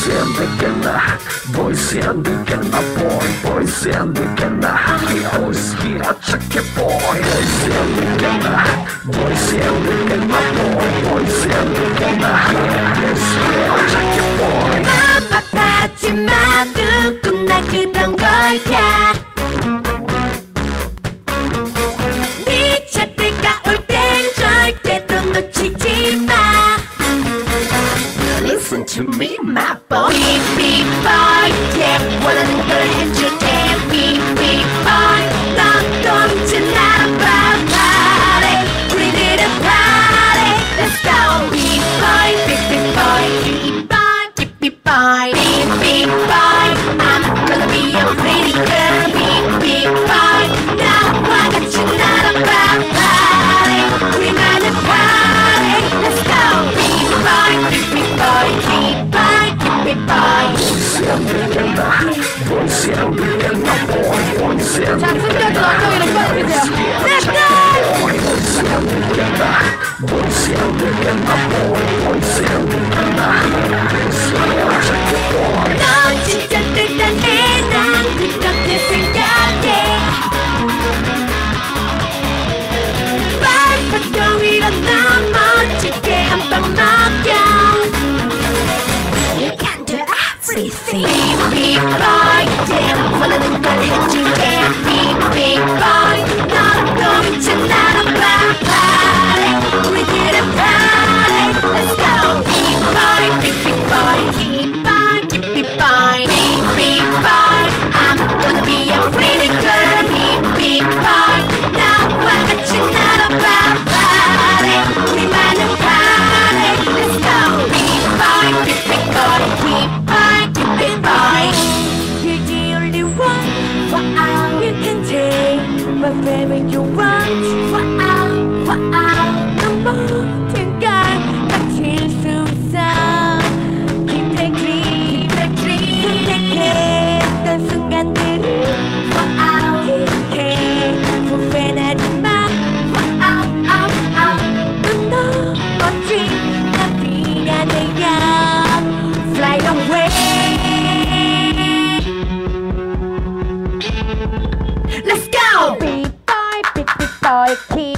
Boysendigena, boysendigena, boysendigena. I always hear a check boy. Boysendigena, boysendigena. I always hear a check boy. 맘아파하지만 누구나 그런 거야. 네 차례가 올 땐 절대로 놓치지 마. Listen to me, my boy. Be boy, yeah. 원하는 걸 해줄게. Be boy, 넌 이제 나랑 party. 우리들은 party. Let's go. Be boy, be boy, be boy, be boy, be boy. I'm gonna be a pretty girl. Be boy, 나와 같이 나랑 party. 우리만의 party. Let's go. Be boy, be boy, be boy, be boy. Boysendigena, boysendigena. 자, 숨겨둔 엉덩이를 꺼내주세요. Let's go! 넌 진짜 대단해. 난 그렇게 생각해. 발바닥 위로 넘어질게. 한 방 먹여. You can do everything. Be boy, damn. 원하는 걸 해줄게. Be boy, 너도 이제 나랑 party. 우리들은 party. Let's go. Be boy, be boy, be boy, be boy, be boy. I'm gonna be a pretty girl. Be boy, 나와 같이 나랑 party. 우리만의 party. Let's go. Be boy, be boy, be boy. You're the only one. Wow, you can take whatever you want. Wow, 너 모든 걸 가질 수 있어. Keep the dream, 선택했던 순간들을 기억해. 후회하지 마. 넌 멋진 나비가 되어 Fly away. Let's go! Be boy, keep